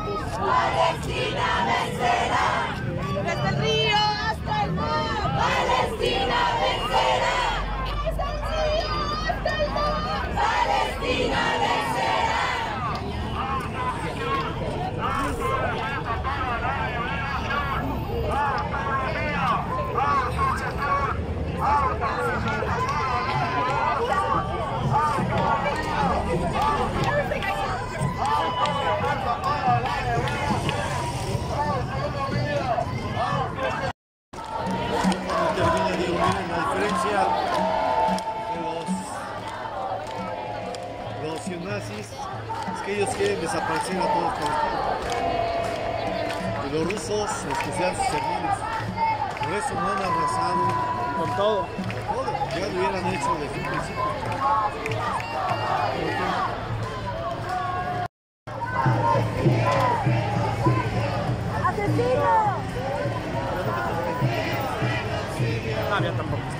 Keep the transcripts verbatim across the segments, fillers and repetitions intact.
Palestina vencerá. Desde el río hasta el mar. Palestina vencerá. Desde el río hasta el mar. Palestina vencerá. Nazis es que ellos quieren desaparecer a todos los palestinos y los rusos, en especial sus hermanos, por eso no han arrasado con todo, con todo. Ya lo hubieran hecho desde un principio. ¡Asesino! Ah, ya tampoco está.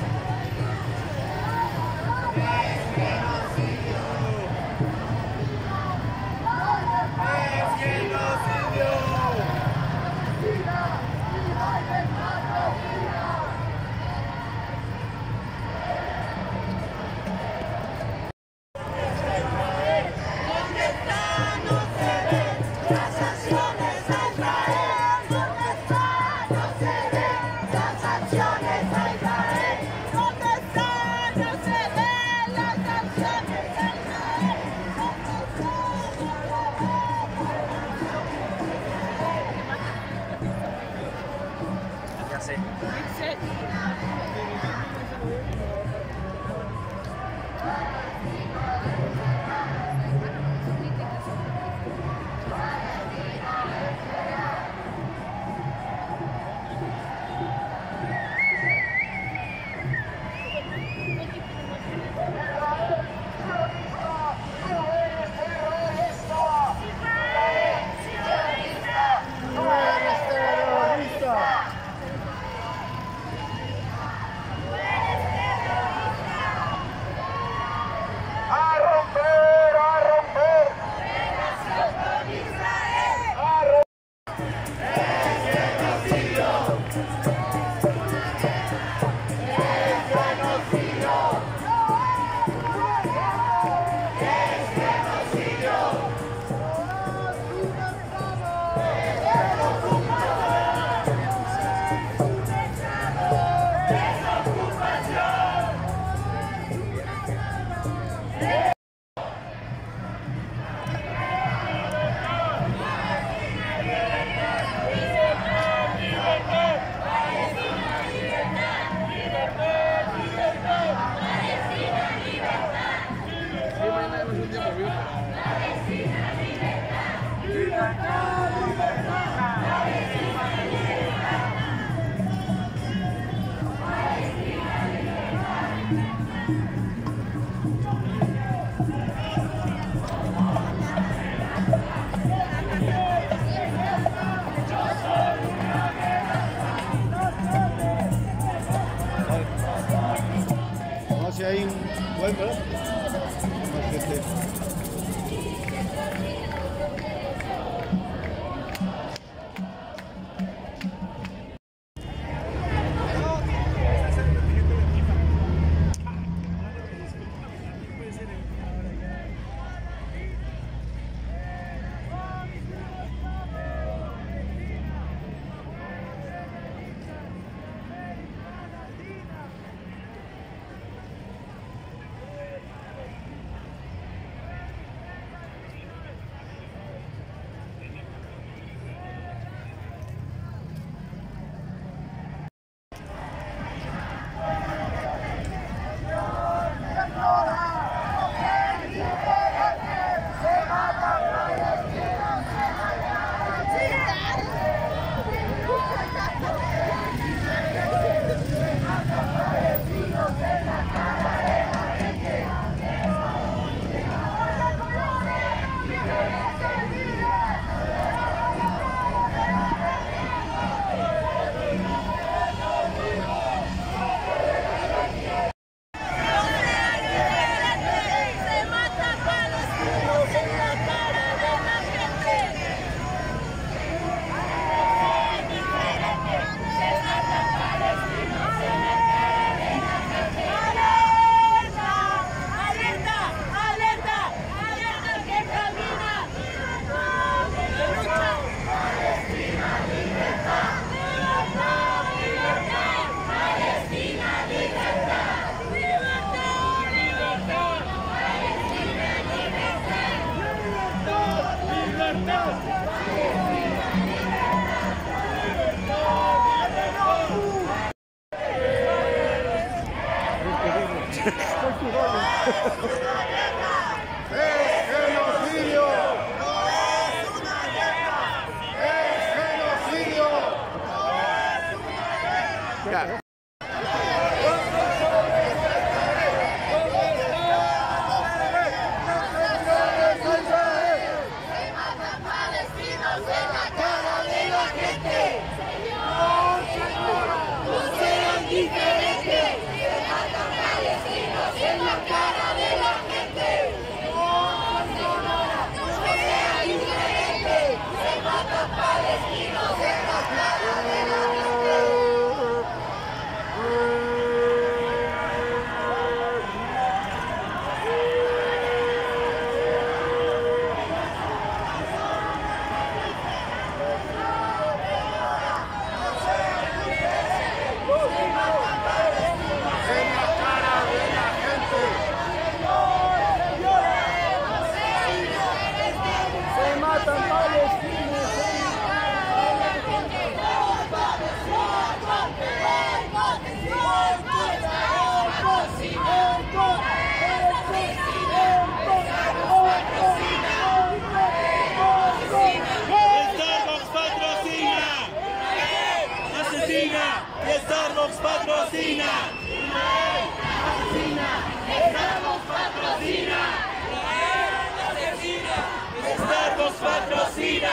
Palestina.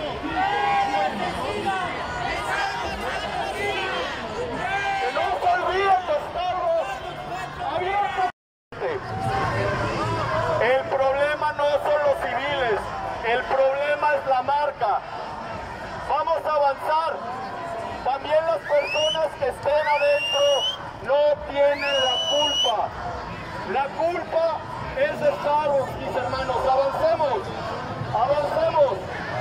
Que no se olviden de estarlos abiertamente. El problema no son los civiles, el problema es la marca. Vamos a avanzar. También las personas que estén adentro no tienen la culpa. La culpa es de Star Wars, mis hermanos. Avancemos, avancemos.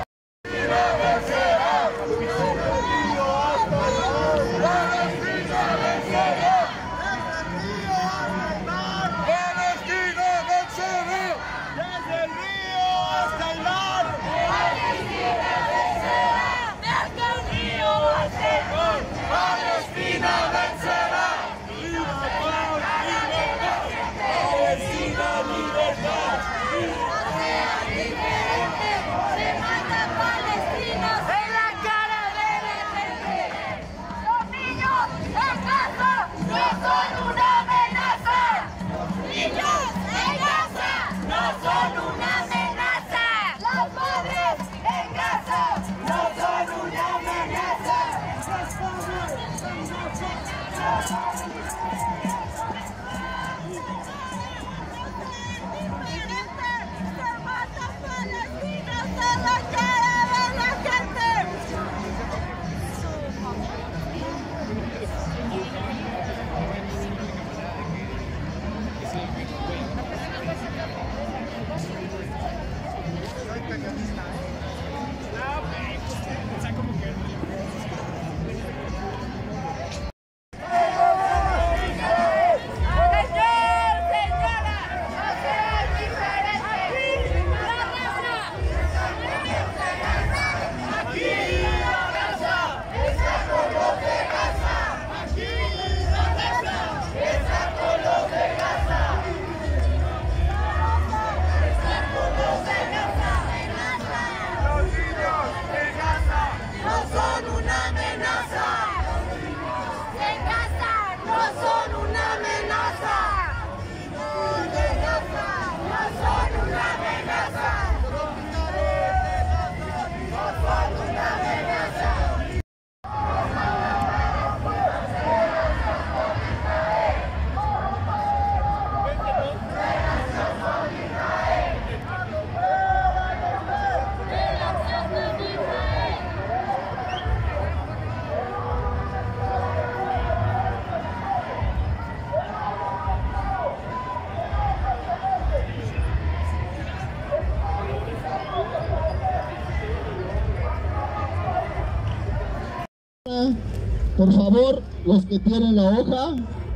Por favor, los que tienen la hoja,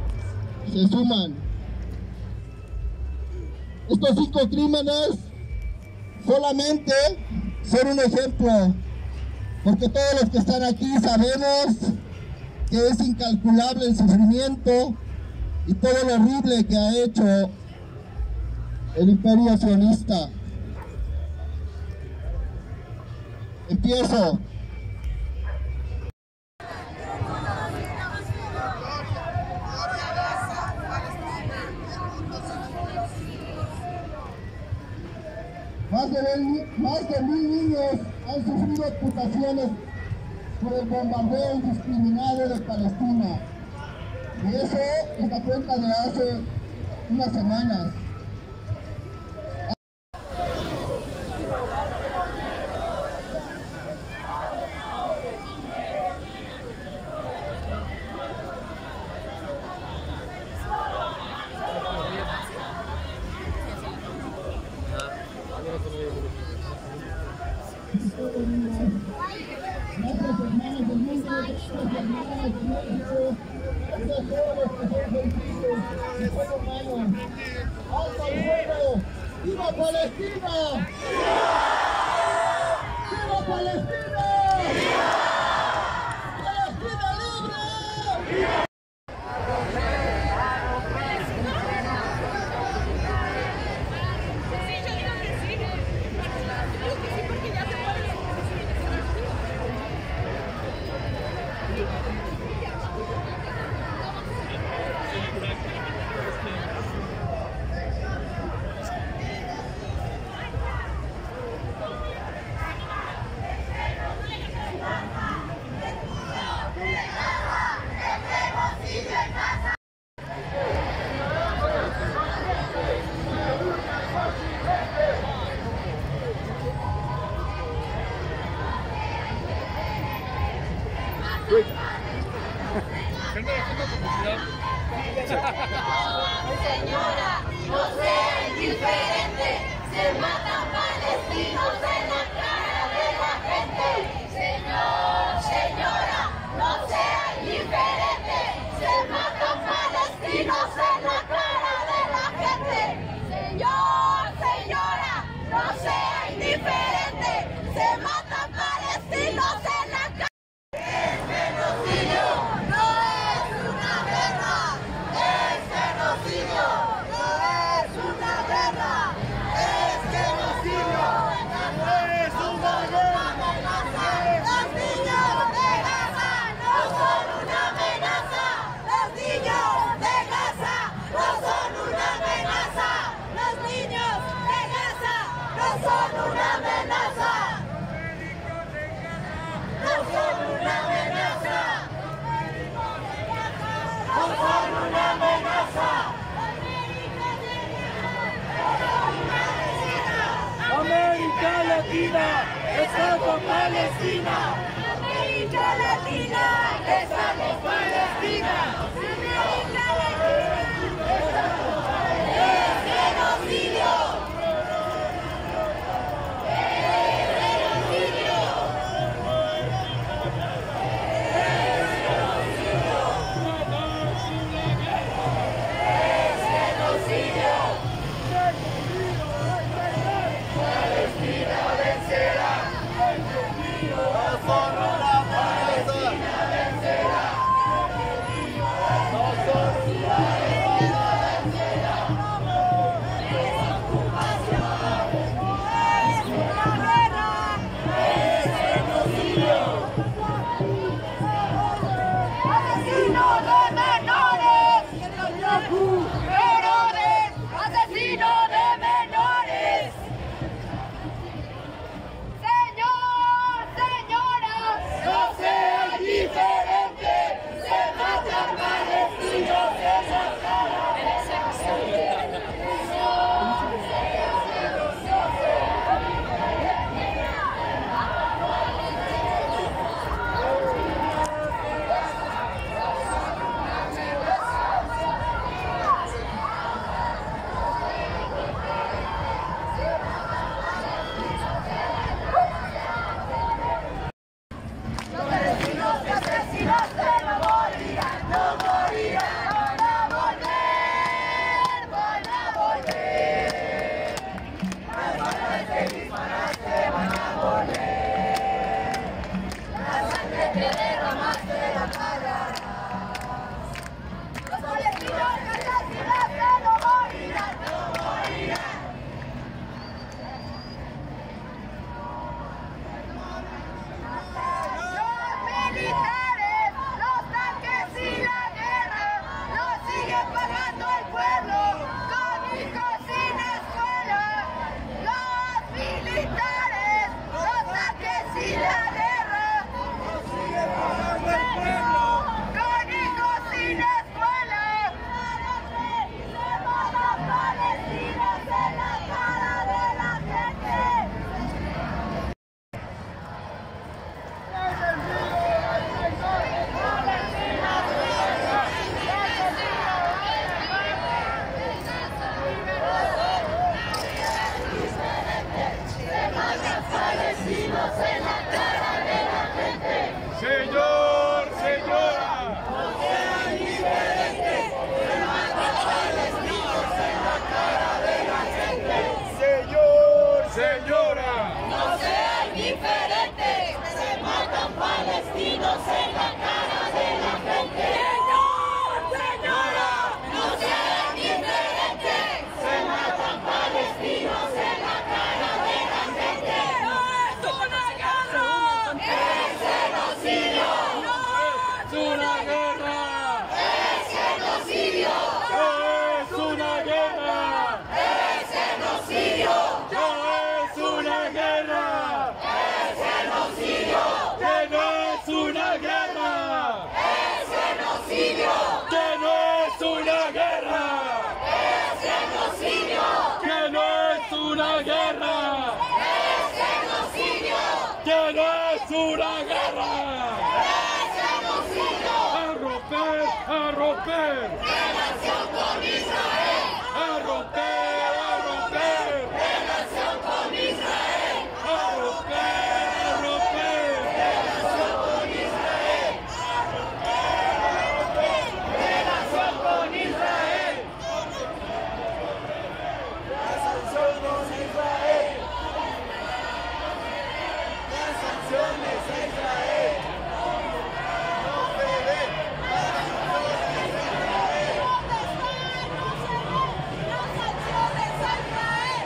se suman. Estos cinco crímenes solamente son un ejemplo, porque todos los que están aquí sabemos que es incalculable el sufrimiento y todo lo horrible que ha hecho el imperio sionista. Empiezo. Más de, más de mil niños han sufrido amputaciones por el bombardeo indiscriminado de Palestina. Y eso es la cuenta de hace unas semanas. Nuestros hermanos del mundo, nuestras hermanas de México, estos jóvenes que son sensibles y son humanos. ¡Alto al fuego! ¡Viva Palestina! ¡Viva Palestina! ¡Palestina libre! Señora, no sea indiferente, se matan palestinos en la cara de la gente. Señor, señora, no sea indiferente, se matan palestinos en la cara de la gente. Señor, señora, no sea indiferente, se matan palestinos en la cara. Es genocidio, no es una guerra. Es genocidio, no es una guerra. Es genocidio, no es una amenaza. Los niños de Gaza no son una amenaza. Los niños de Gaza no son una amenaza. Los niños de Gaza no son una amenaza. No son una amenaza. No son una amenaza. América Latina está con Palestina. América Latina está con Palestina. América Latina está con Palestina. Es genocidio. Es genocidio. Es genocidio. Palestina vencerá. No son una amenaza. No son una Es una guerra. Es genocidio. Asesino de menores. Menores. Asesino de menores. Señor, señora, no sea indiferente. Se matan palestinos en la cara. Los palestinos que asesinaste no morirán, no morirán, van a volver, van a volver. Las balas que disparaste van a volver. La sangre que derramaste la pagarás. Los palestinos que asesinaste no morirán, no morirán. Los militares, los tanques y la guerra, los sigue pagando el pueblo con hijos sin escuela. Los militares, los tanques y la guerra, los sigue pagando el pueblo con hijos sin escuela. Se matan palestinos en la cara de la gente. Señor, señora. Señor, señora. No sean diferentes, se matan palestinos en la cara de la gente. Señor, señora, no sean diferentes, se matan palestinos en la cara de la gente. No es una guerra, es genocidio. No Es una guerra. es genocidio. Es una guerra. Es genocidio. No es una guerra. Es genocidio. Que no es una guerra. Es genocidio. Que no es una guerra. Es genocidio. Que no es una guerra. Es genocidio. Que no es una guerra. Es genocidio. romper! Relación con Israel. ¡A romper! ¡A romper! Relación con Israel. ¡A romper! ¡A romper! Relación con Israel. Relación con Israel. Las sanciones a Israel. Las sanciones a Israel. No se ven. Las sanciones a Israel. ¿Dónde están? No se ven las sanciones a Israel.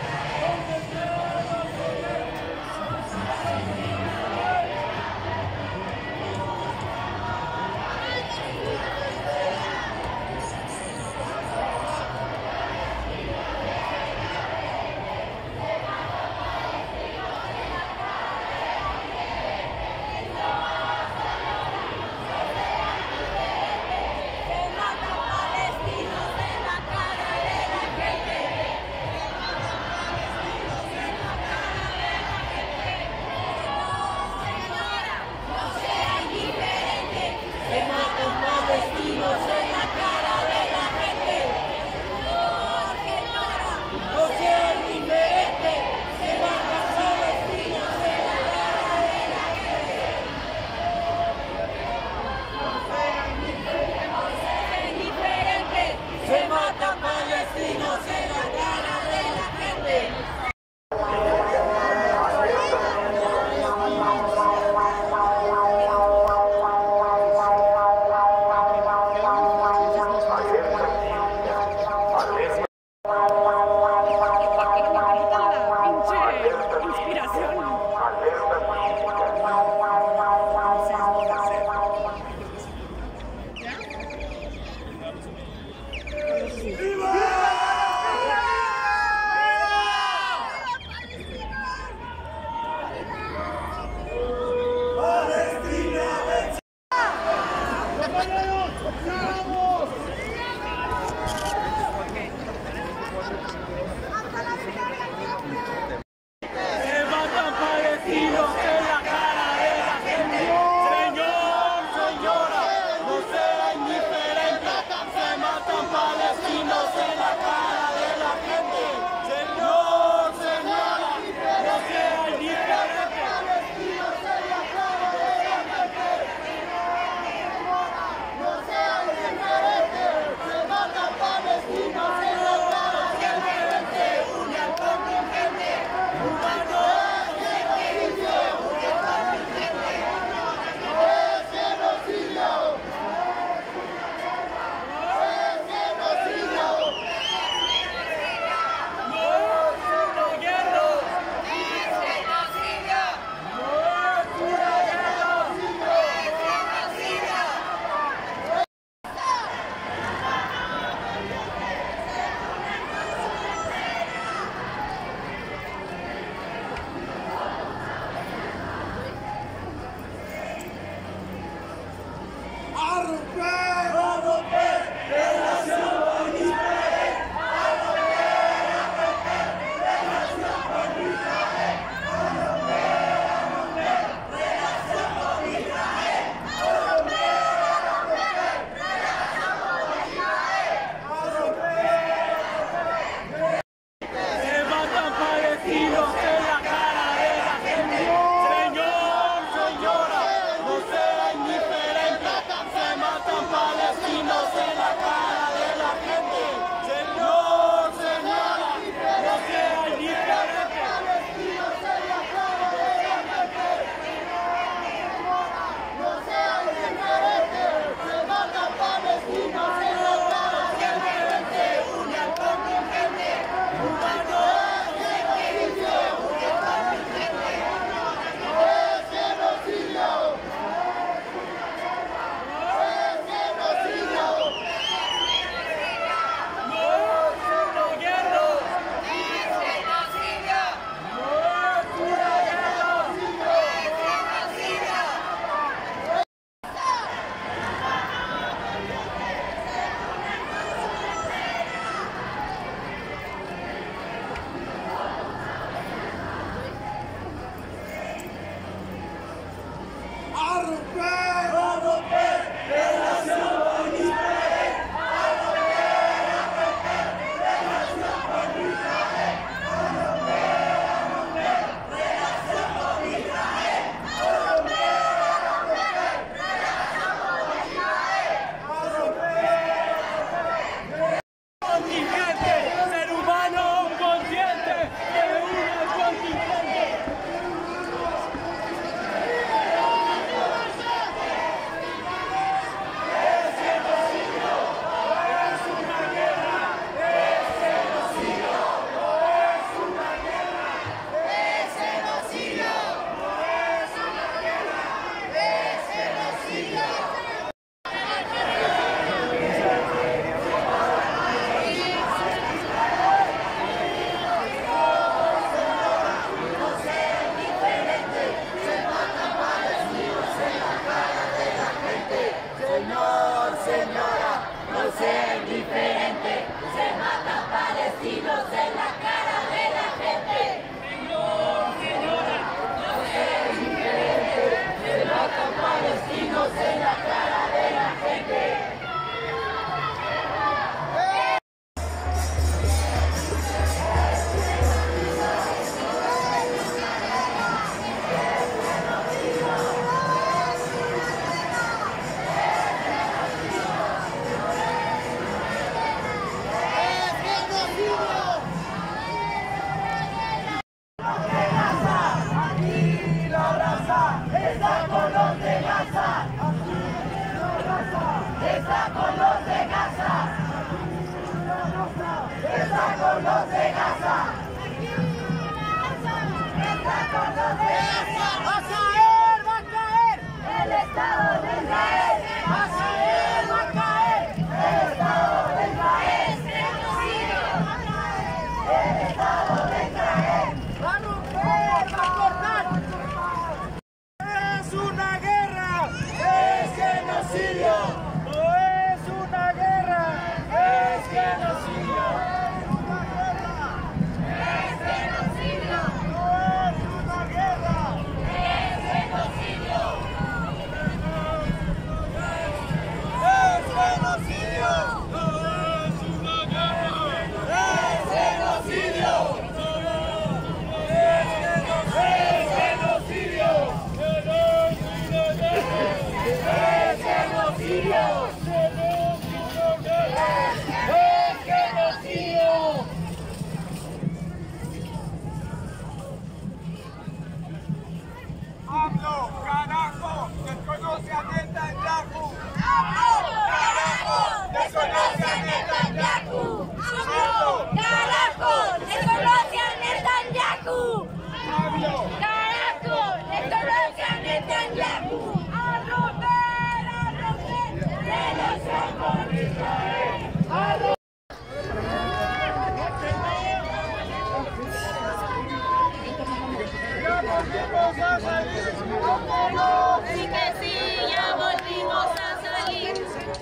volvimos a salir. Sí que sí, ya volvimos a salir.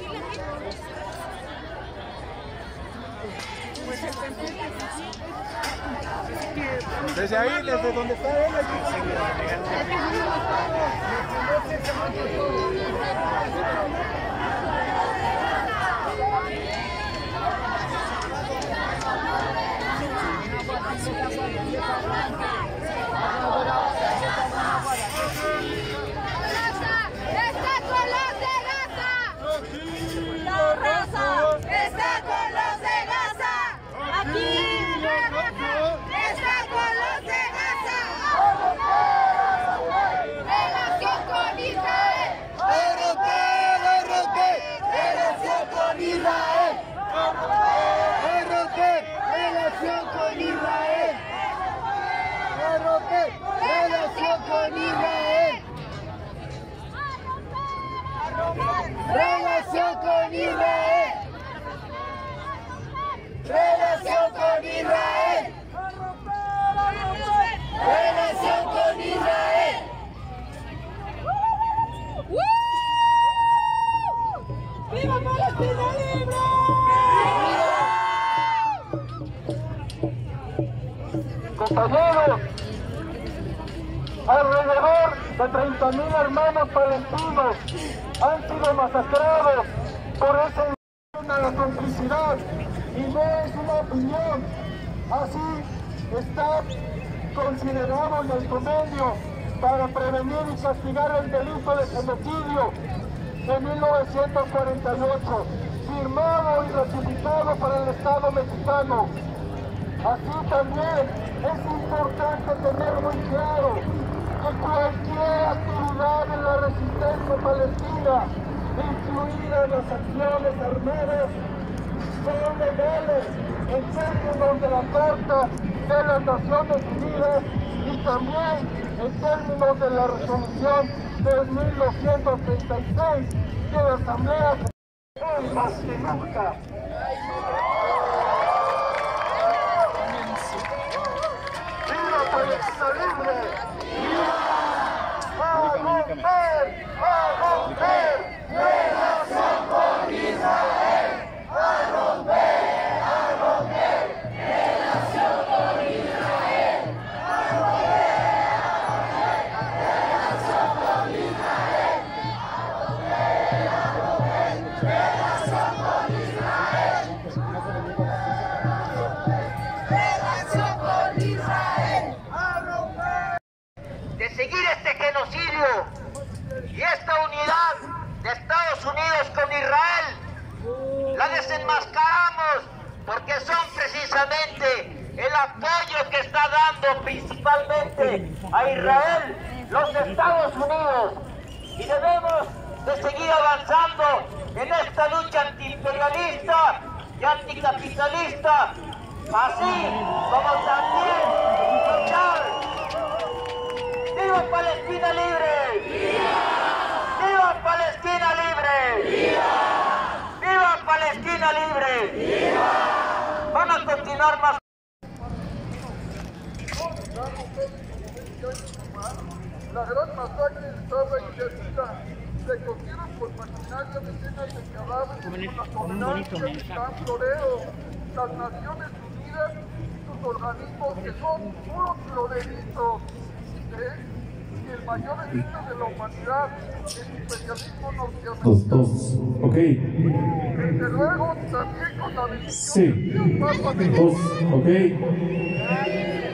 Desde ahí, desde donde está él, ¡Está con los de Gaza! ¡La raza está con los de Gaza! ¡Aquí la raza está con los de Gaza! ¡Relación con Israel! ¡Romper, romper! ¡Relación con Israel! ¡Romper! ¡Relación con Israel! ¡Romper! ¡Relación con Israel! ¡Relación con Israel! ¡Relación con Israel! ¡Relación con Israel! ¡Viva Palestina libre! Compañeros, alrededor de treinta mil hermanos palestinos han sido masacrados por esa invasión a la complicidad y no es una opinión. Así está considerado en el convenio para prevenir y castigar el delito de genocidio de mil novecientos cuarenta y ocho, firmado y ratificado para el Estado mexicano. Así también es importante tener muy claro que cualquier actividad en la resistencia palestina, incluidas las acciones armadas, son legales en términos de la Carta de las Naciones Unidas y también en términos de la resolución de mil novecientos treinta y seis de la Asamblea hoy más que nunca. ¡Viva Palestina libre! ¡A romper! ¡A romper! ¡Relación con Israel! ¡A romper! ¡A romper! ¡Relación con Israel! ¡A romper! ¡A romper! ¡Relación con Israel! ¡A romper! ¡A romper! ¡Relación con Israel! ¡Relación con Israel! ¡A romper! De seguir este genocidio y esta unidad de Estados Unidos con Israel, la desenmascaramos porque son precisamente el apoyo que está dando principalmente a Israel los Estados Unidos, y debemos de seguir avanzando en esta lucha antiimperialista y anticapitalista, así como también luchar. ¡Viva Palestina libre! ¡Viva! ¡Viva Palestina libre! ¡Viva! ¡Viva Palestina libre! ¡Viva! Van a continuar más. La gran masacre estaba iniciada. Se cogieron por maquinaria decenas de cadáveres con la tolerancia del Gran Floreo. Las Naciones Unidas y sus organismos que son puros floreritos. ¿Eh? Y el mayor delito de la humanidad, el imperialismo norteamericano. Dos, dos, ok. Desde luego, también con la Sí. Dos, ok.